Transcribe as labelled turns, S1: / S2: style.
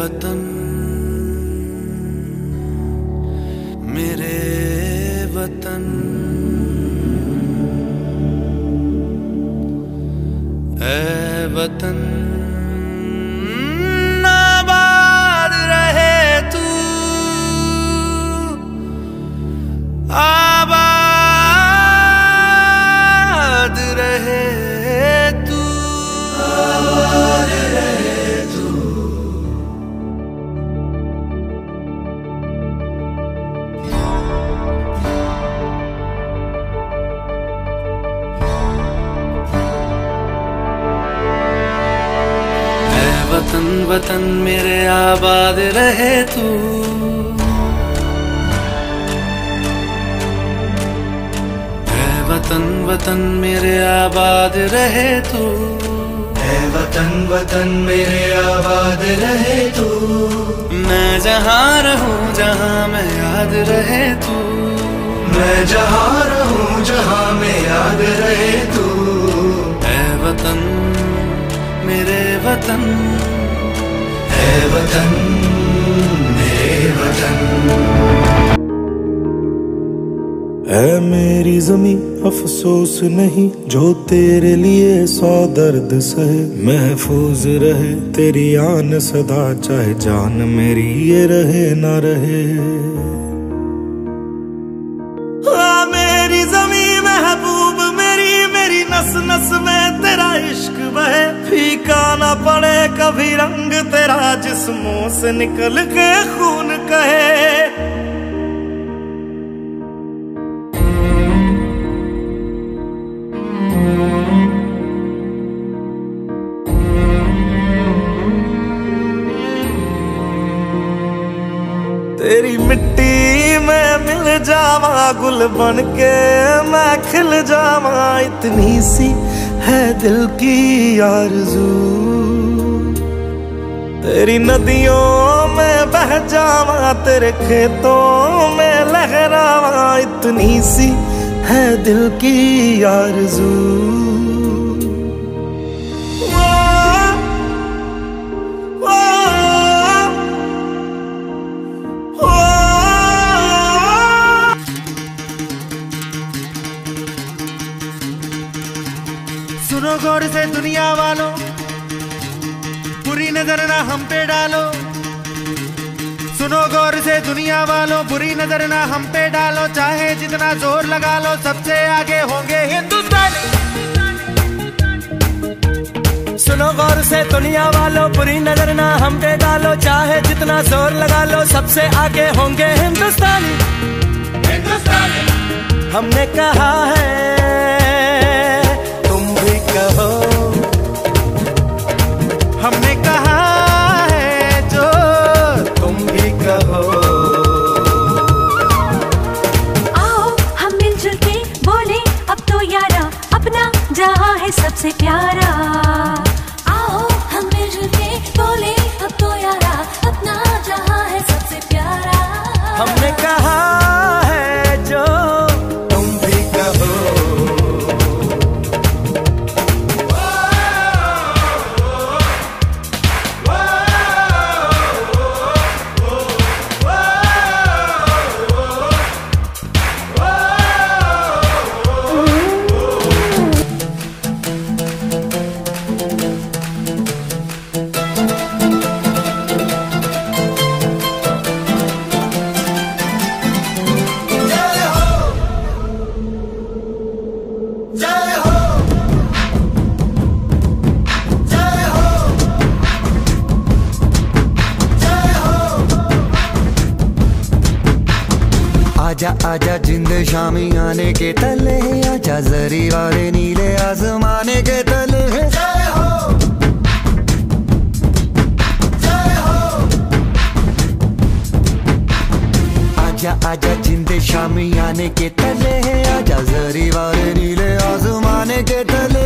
S1: वतन मेरे वतन, ऐ वतन आबाद रहे तू, आबाद रहे तू, आबाद रहे तू। वतन वतन मेरे आबाद रहे तू, ऐ वतन वतन मेरे आबाद रहे तू, ऐ वतन वतन मेरे आबाद रहे तू। मैं जहाँ रहूँ जहाँ मैं याद रहे तू, मैं जहाँ रहूँ जहाँ मैं याद रहे तू। ऐ वतन मेरे वतन, ऐ वतन मेरे वतन।
S2: ऐ मेरी ज़मीं अफसोस नहीं जो तेरे लिए 100 दर्द सहे, महफूज रहे तेरी आन सदा चाहे जान मेरी ये रहे ना रहे।
S3: मेरी ज़मीं महबूब मेरी, मेरी नस नस में तेरा इश्क बहे, फीका ना पड़े कभी रंग तेरा जिस्मों से निकल के खून कहे। तेरी मिट्टी में मिल जावा गुल बन के मैं खिल जावा, इतनी सी है दिल की आरज़ू। तेरी नदियों में बह जावा तेरे खेतों में लहरावा, इतनी सी है दिल की आरज़ू।
S4: सुनो गौर से दुनिया वालों, बुरी नजर ना हम पे डालो। सुनो गौर से दुनिया वालों, बुरी नजर ना हम पे डालो। चाहे जितना जोर लगा लो सबसे आगे होंगे हिंदुस्तानी।
S3: सुनो गौर से दुनिया वालों, बुरी नजर ना हम पे डालो। चाहे जितना जोर लगा लो सबसे आगे होंगे हिंदुस्तानी।
S4: हिंदुस्तानी
S3: हमने कहा है कहो,
S4: हमने कहा है जो
S3: तुम भी कहो।
S5: आओ हम मिलजुल के बोले अब तो यारा, अपना जहां है सबसे प्यारा। आओ हम मिलजुल के बोले अब तो यारा, अपना जहां है सबसे प्यारा।
S3: हमने कहा है जो तुम भी कहो।
S6: आजा आजा जिंद शामी आने के तले, आजा जरी वाले नीले आसमाने के तले। जय हो जय हो। आजा आजा जिंद शामी आने के तले, आजा जरी वाले नीले आसमाने के तले।